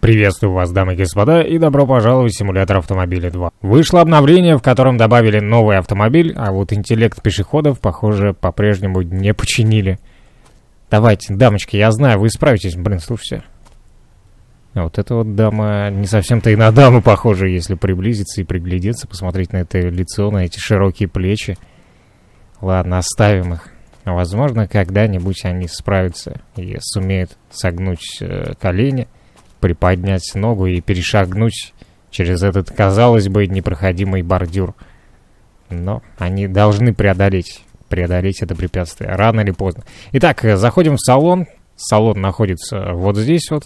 Приветствую вас, дамы и господа, и добро пожаловать в симулятор автомобиля 2. Вышло обновление, в котором добавили новый автомобиль, а вот интеллект пешеходов, похоже, по-прежнему не починили. Давайте, дамочки, я знаю, вы справитесь. Блин, слушайте. А вот эта вот дама не совсем-то и на даму похожа, если приблизиться и приглядеться, посмотреть на это лицо, на эти широкие плечи. Ладно, оставим их. Возможно, когда-нибудь они справятся и сумеют согнуть колени, приподнять ногу и перешагнуть через этот, казалось бы, непроходимый бордюр. Но они должны преодолеть это препятствие, рано или поздно. Итак, заходим в салон. Салон находится вот здесь вот,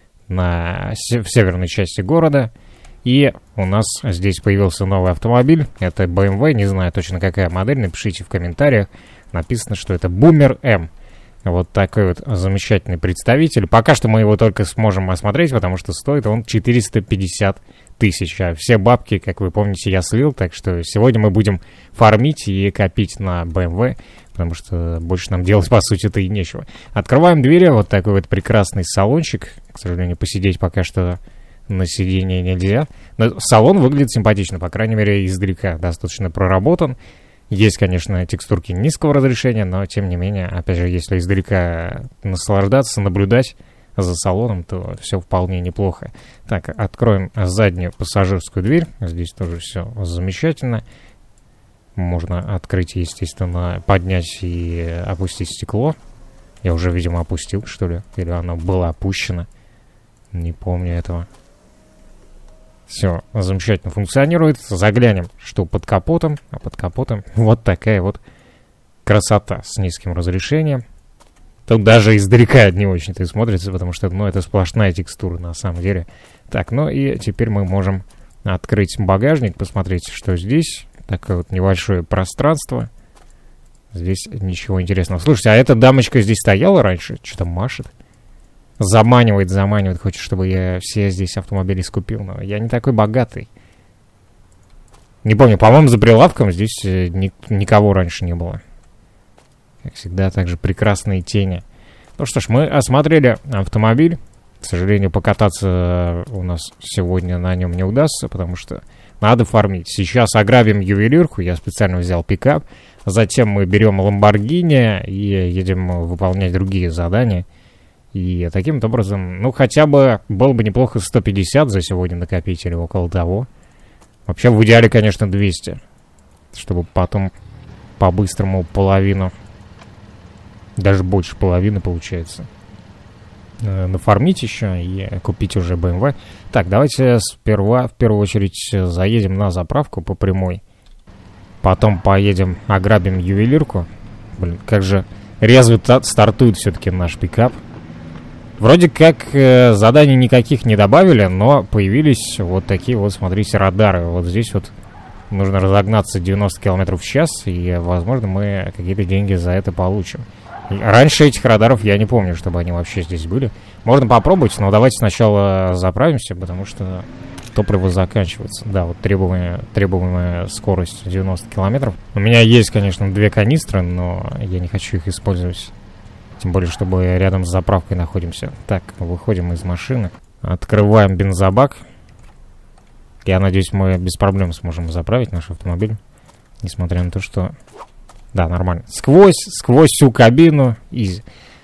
в северной части города. И у нас здесь появился новый автомобиль. Это BMW, не знаю точно какая модель, напишите в комментариях. Написано, что это Boomer M. Вот такой вот замечательный представитель. Пока что мы его только сможем осмотреть, потому что стоит он 450 тысяч. А все бабки, как вы помните, я слил. Так что сегодня мы будем фармить и копить на BMW, потому что больше нам делать, по сути-то, и нечего. Открываем двери. Вот такой вот прекрасный салончик. К сожалению, посидеть пока что на сиденье нельзя. Но салон выглядит симпатично, по крайней мере, издалека достаточно проработан. Есть, конечно, текстурки низкого разрешения, но, тем не менее, опять же, если издалека наслаждаться, наблюдать за салоном, то все вполне неплохо. Так, откроем заднюю пассажирскую дверь. Здесь тоже все замечательно. Можно открыть, естественно, поднять и опустить стекло. Я уже, видимо, опустил, что ли? Или оно было опущено? Не помню этого. Все замечательно функционирует. Заглянем, что под капотом. А под капотом вот такая вот красота с низким разрешением. Тут даже издалека не очень-то и смотрится, потому что, ну, это сплошная текстура на самом деле. Так, ну и теперь мы можем открыть багажник, посмотреть, что здесь. Такое вот небольшое пространство. Здесь ничего интересного. Слушайте, а эта дамочка здесь стояла раньше? Что-то машет. Заманивает, хочет, чтобы я все здесь автомобили скупил, но я не такой богатый. Не помню, по-моему, за прилавком здесь никого раньше не было. Как всегда, также прекрасные тени. Ну что ж, мы осмотрели автомобиль. К сожалению, покататься у нас сегодня на нем не удастся, потому что надо фармить. Сейчас ограбим ювелирку, я специально взял пикап. Затем мы берем Lamborghini и едем выполнять другие задания. И таким образом, ну, хотя бы было бы неплохо 150 за сегодня накопить или около того. Вообще, в идеале, конечно, 200. Чтобы потом по-быстрому половину, даже больше половины получается, нафармить еще и купить уже BMW. Так, давайте сперва, в первую очередь, заедем на заправку по прямой. Потом поедем, ограбим ювелирку. Блин, как же резво стартует все-таки наш пикап. Вроде как заданий никаких не добавили, но появились вот такие вот, смотрите, радары. Вот здесь вот нужно разогнаться 90 км в час, и, возможно, мы какие-то деньги за это получим. И раньше этих радаров я не помню, чтобы они вообще здесь были. Можно попробовать, но давайте сначала заправимся, потому что топливо заканчивается. Да, вот требуемая скорость 90 км. У меня есть, конечно, 2 канистры, но я не хочу их использовать. Тем более, чтобы рядом с заправкой находимся. Так, выходим из машины. Открываем бензобак. Я надеюсь, мы без проблем сможем заправить наш автомобиль. Несмотря на то, что... Да, нормально. Сквозь всю кабину. Изи.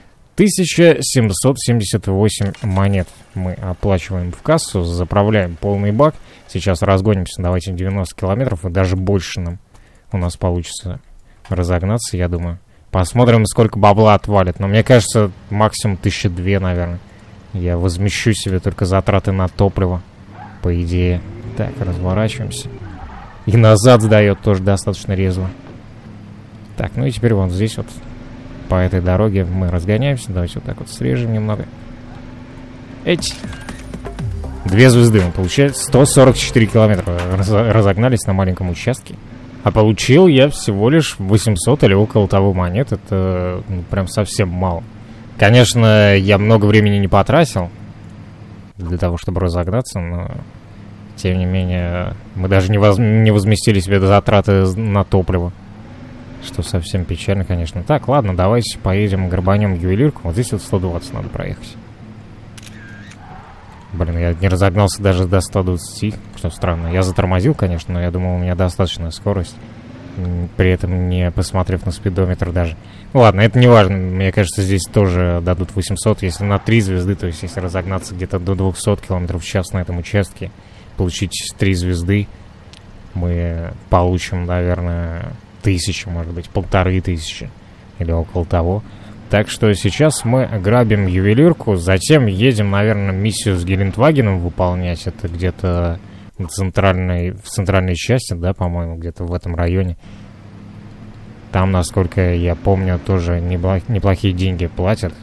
1778 монет мы оплачиваем в кассу. Заправляем полный бак. Сейчас разгонимся. Давайте 90 километров. И даже больше у нас получится разогнаться, я думаю. Посмотрим, сколько бабла отвалит. Но мне кажется, максимум 1002, наверное. Я возмещу себе только затраты на топливо, по идее. Так, разворачиваемся. И назад сдает тоже достаточно резво. Так, ну и теперь вот здесь вот по этой дороге мы разгоняемся. Давайте вот так вот срежем немного. 2 звезды он получает. 144 километра разогнались на маленьком участке. А получил я всего лишь 800 или около того монет. Это прям совсем мало. Конечно, я много времени не потратил для того, чтобы разогнаться, но тем не менее мы даже не возместили себе затраты на топливо. Что совсем печально, конечно. Так, ладно, давайте поедем, грабанем ювелирку. Вот здесь вот 120 надо проехать. Блин, я не разогнался даже до 120, что странно. Я затормозил, конечно, но я думал, у меня достаточная скорость. При этом не посмотрев на спидометр даже. Ладно, это не важно. Мне кажется, здесь тоже дадут 800, если на 3 звезды, то есть если разогнаться где-то до 200 км в час на этом участке, получить 3 звезды, мы получим, наверное, 1000, может быть, 1500 или около того. Так что сейчас мы грабим ювелирку, затем едем, наверное, миссию с Гелендвагеном выполнять. Это где-то в центральной части, да, по-моему, где-то в этом районе. Там, насколько я помню, тоже неплохие деньги платят.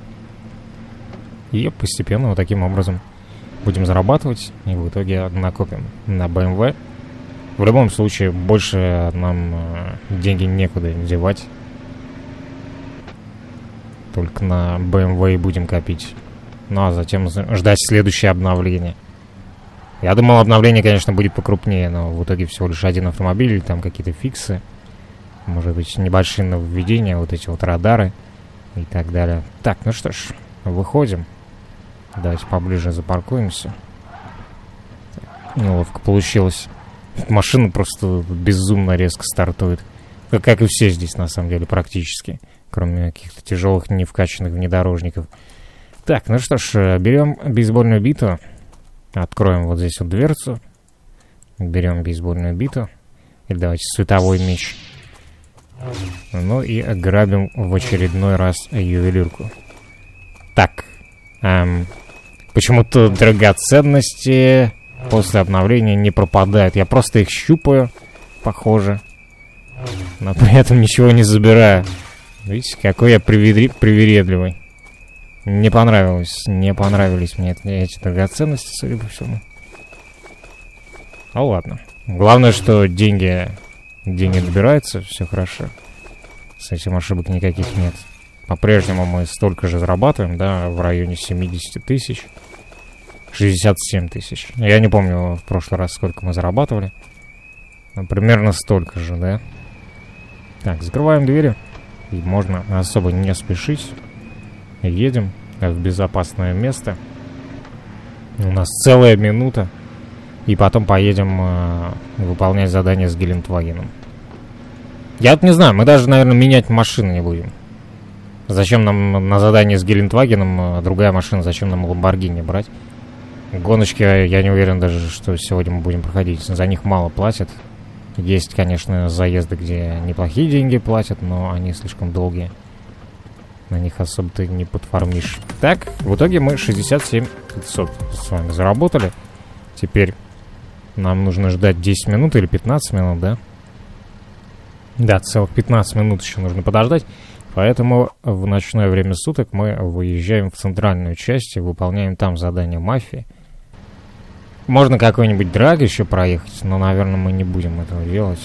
И постепенно вот таким образом будем зарабатывать, и в итоге накопим на BMW. В любом случае, больше нам деньги некуда девать. Только на BMW будем копить. Ну, а затем ждать следующее обновление. Я думал, обновление, конечно, будет покрупнее, но в итоге всего лишь один автомобиль, или там какие-то фиксы. Может быть, небольшие нововведения, вот эти вот радары и так далее. Так, ну что ж, выходим. Давайте поближе запаркуемся. Неловко получилось. Машина просто безумно резко стартует. Как и все здесь, на самом деле, практически. Кроме каких-то тяжелых, невкачанных внедорожников. Так, ну что ж, берем бейсбольную биту. Откроем вот здесь вот дверцу. Берем бейсбольную биту. Или давайте световой меч. Ну и грабим в очередной раз ювелирку. Так. Почему-то драгоценности после обновления не пропадают. Я просто их щупаю, похоже. Но при этом ничего не забираю. Видите, какой я привередливый. Не понравились мне эти драгоценности, судя по всему. Ну ладно. Главное, что деньги добираются, все хорошо. С этим ошибок никаких нет. По-прежнему мы столько же зарабатываем, да, в районе 70 тысяч. 67 тысяч. Я не помню в прошлый раз, сколько мы зарабатывали. Но примерно столько же, да. Так, закрываем двери. И можно особо не спешить. Едем в безопасное место. У нас целая минута. И потом поедем выполнять задание с Гелендвагеном. Я вот не знаю, мы даже, наверное, менять машины не будем. Зачем нам на задание с Гелендвагеном другая машина? Зачем нам Ламборгини брать? Гоночки, я не уверен даже, что сегодня мы будем проходить. За них мало платят. Есть, конечно, заезды, где неплохие деньги платят, но они слишком долгие. На них особо ты не подфармишь. Так, в итоге мы 67 500 с вами заработали. Теперь нам нужно ждать 10 минут или 15 минут, да? Да, целых 15 минут еще нужно подождать. Поэтому в ночное время суток мы выезжаем в центральную часть и выполняем там задание мафии. Можно какой-нибудь драг еще проехать, но, наверное, мы не будем этого делать.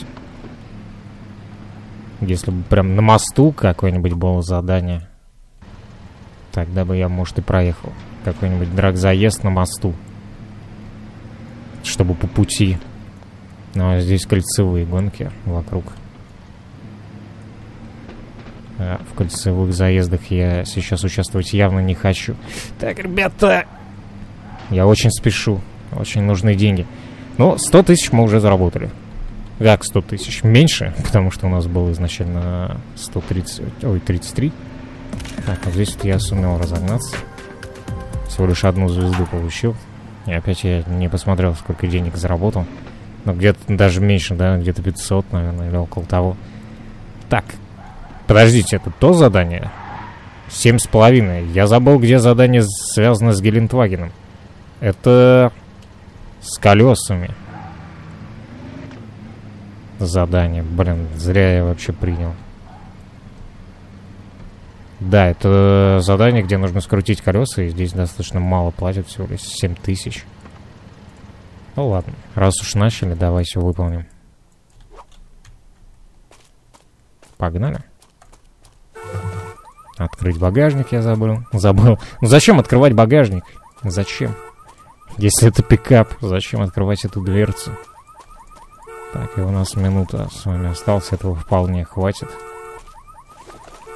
Если бы прям на мосту какое-нибудь было задание, тогда бы я, может, и проехал. Какой-нибудь драг-заезд на мосту. Чтобы по пути. Ну, а здесь кольцевые гонки вокруг. В кольцевых заездах я сейчас участвовать явно не хочу. Так, ребята, я очень спешу. Очень нужны деньги. Но 100 тысяч мы уже заработали. Как 100 тысяч? Меньше, потому что у нас было изначально 33. Так, вот здесь вот я сумел разогнаться. Всего лишь одну звезду получил. И опять я не посмотрел, сколько денег заработал. Но где-то даже меньше, да? Где-то 500, наверное, или около того. Так. Подождите, это то задание? 7,5. Я забыл, где задание связано с Гелендвагеном. Это с колесами. Задание. Блин, зря я вообще принял. Да, это задание, где нужно скрутить колеса, и здесь достаточно мало платят, всего лишь 7 тысяч. Ну ладно, раз уж начали, давайте выполним. Погнали. Открыть багажник я забыл. Ну зачем открывать багажник? Зачем? Если это пикап, зачем открывать эту дверцу? Так, и у нас минута с вами осталась, этого вполне хватит.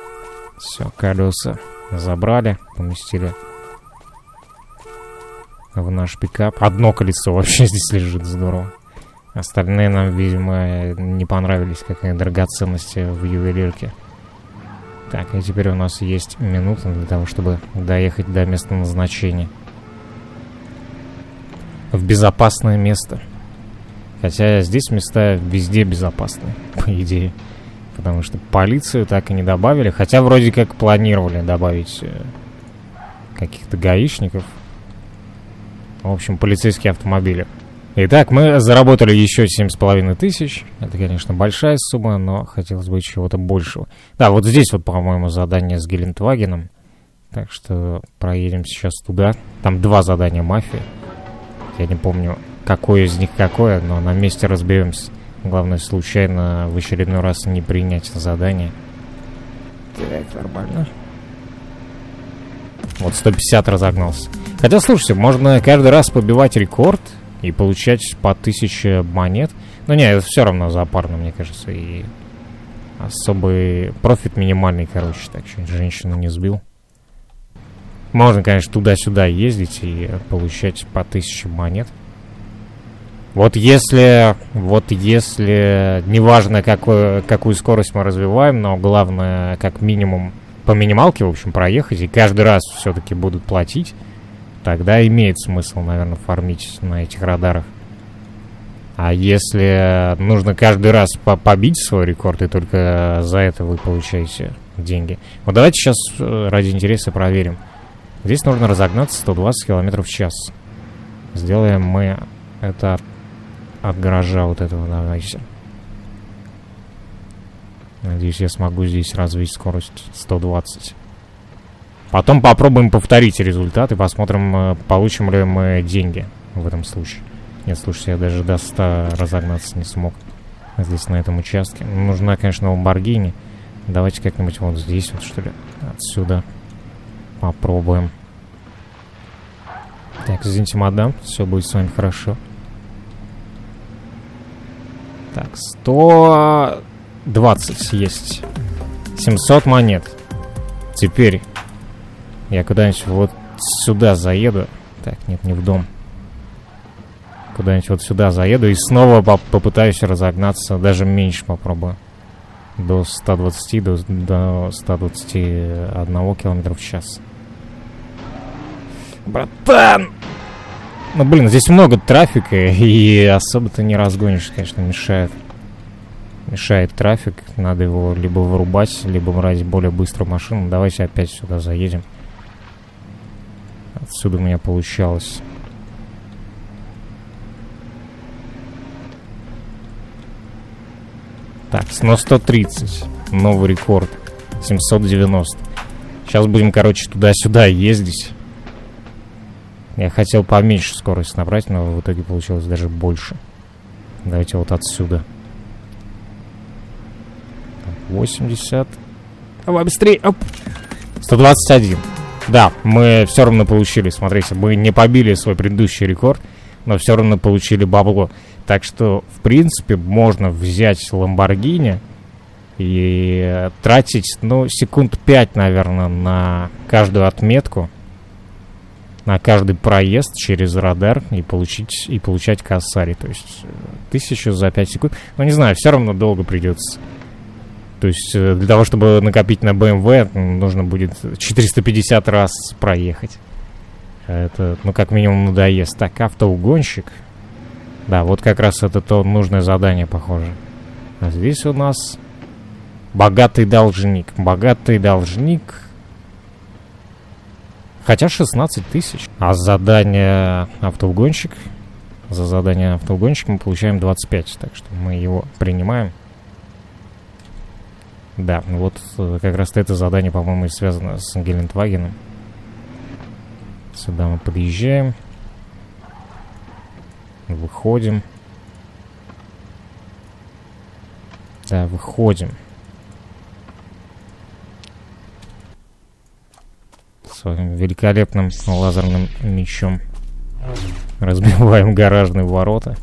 Все, колеса забрали, поместили в наш пикап. Одно колесо вообще здесь лежит, здорово. Остальные нам, видимо, не понравились, как и драгоценности в ювелирке. Так, и теперь у нас есть минута для того, чтобы доехать до места назначения. В безопасное место. Хотя здесь места везде безопасные, по идее. Потому что полицию так и не добавили. Хотя вроде как планировали добавить каких-то гаишников. В общем, полицейские автомобили. Итак, мы заработали еще 7500. Это, конечно, большая сумма, но хотелось бы чего-то большего. Да, вот здесь вот, по-моему, задание с Гелендвагеном. Так что проедем сейчас туда. Там 2 задания мафии. Я не помню, какое из них какое, но на месте разберемся. Главное, случайно в очередной раз не принять задание. Так, нормально. Вот 150 разогнался. Хотя, слушайте, можно каждый раз побивать рекорд и получать по 1000 монет. Но не, это все равно запарно, мне кажется. И особый профит минимальный, короче. Так, чуть женщину не сбил. Можно, конечно, туда-сюда ездить и получать по 1000 монет. Вот если неважно, какую скорость мы развиваем, но главное, как минимум, по минималке, в общем, проехать, и каждый раз все-таки будут платить, тогда имеет смысл, наверное, фармить на этих радарах. А если нужно каждый раз побить свой рекорд, и только за это вы получаете деньги. Вот давайте сейчас ради интереса проверим. Здесь нужно разогнаться 120 км в час. Сделаем мы это от гаража вот этого, давайте. Надеюсь, я смогу здесь развить скорость 120. Потом попробуем повторить результат и посмотрим, получим ли мы деньги в этом случае. Нет, слушайте, я даже до 100 разогнаться не смог здесь, на этом участке. Нужна, конечно, Lamborghini. Давайте как-нибудь вот здесь вот, что ли, отсюда попробуем. Так, извините, мадам, все будет с вами хорошо. Так, 120 есть. 700 монет. Теперь я куда-нибудь вот сюда заеду. Так, нет, не в дом. Куда-нибудь вот сюда заеду и снова попытаюсь разогнаться. Даже меньше попробую. До 120, до 121 км в час. Братан! Ну, блин, здесь много трафика, и особо-то не разгонишь, конечно, мешает. Мешает трафик, надо его либо вырубать, либо брать более быструю машину. Давайте опять сюда заедем. Отсюда у меня получалось. Так, снова 130. Новый рекорд. 790. Сейчас будем, короче, туда-сюда ездить. Я хотел поменьше скорость набрать, но в итоге получилось даже больше. Давайте вот отсюда. 80. Давай быстрее. Оп. 121. Да, мы все равно получили. Смотрите, мы не побили свой предыдущий рекорд, но все равно получили бабло. Так что, в принципе, можно взять Lamborghini и тратить, ну, секунд 5, наверное, на каждую отметку. На каждый проезд через радар и получать косарь. То есть 1000 за 5 секунд. Ну, не знаю, все равно долго придется. То есть для того, чтобы накопить на BMW, нужно будет 450 раз проехать. Это, ну, как минимум надоест. Так, автоугонщик. Да, вот как раз это то нужное задание, похоже. А здесь у нас богатый должник. Богатый должник... Хотя 16 тысяч. А задание автоугонщик... За задание автоугонщик мы получаем 25. Так что мы его принимаем. Да, вот как раз это задание, по-моему, и связано с Гелендвагеном. Сюда мы подъезжаем. Выходим. Да, выходим. Своим великолепным лазерным мечом разбиваем гаражные ворота.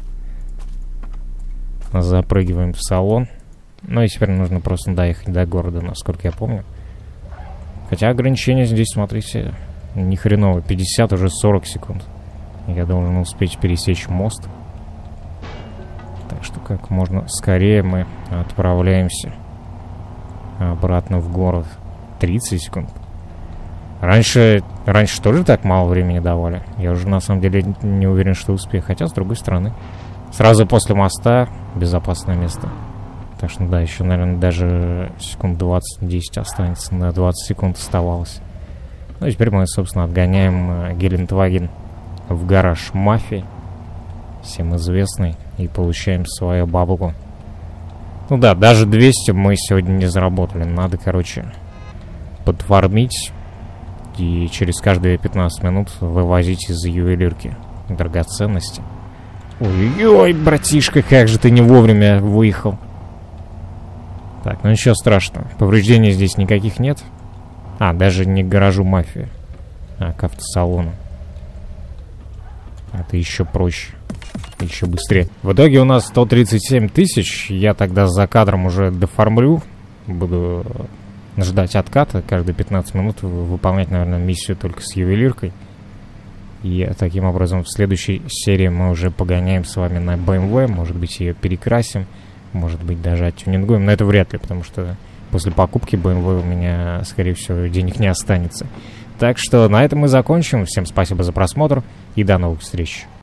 Запрыгиваем в салон. Ну и теперь нужно просто доехать до города, насколько я помню. Хотя ограничение здесь, смотрите, ни хреново. 50, уже 40 секунд. Я должен успеть пересечь мост. Так что как можно скорее мы отправляемся обратно в город. 30 секунд. Раньше тоже так мало времени давали. Я уже на самом деле не уверен, что успею. Хотя, с другой стороны, сразу после моста безопасное место. Так что, да, еще, наверное, даже секунд 20-10 останется. На 20 секунд оставалось. Ну и теперь мы, собственно, отгоняем Гелендваген в гараж мафии. Всем известный. И получаем свою баблу. Ну да, даже 200 мы сегодня не заработали. Надо, короче, подфармить. И через каждые 15 минут вывозить из ювелирки драгоценности. Ой-ой-ой, братишка, как же ты не вовремя выехал. Так, ну ничего страшного. Повреждений здесь никаких нет. А, даже не к гаражу мафии, а к автосалону. Это еще проще. Еще быстрее. В итоге у нас 137 тысяч. Я тогда за кадром уже дофармлю. Буду ждать отката. Каждые 15 минут выполнять, наверное, миссию только с ювелиркой. И таким образом в следующей серии мы уже погоняем с вами на BMW. Может быть, ее перекрасим. Может быть, даже оттюнингуем. Но это вряд ли, потому что после покупки BMW у меня, скорее всего, денег не останется. Так что на этом мы закончим. Всем спасибо за просмотр и до новых встреч.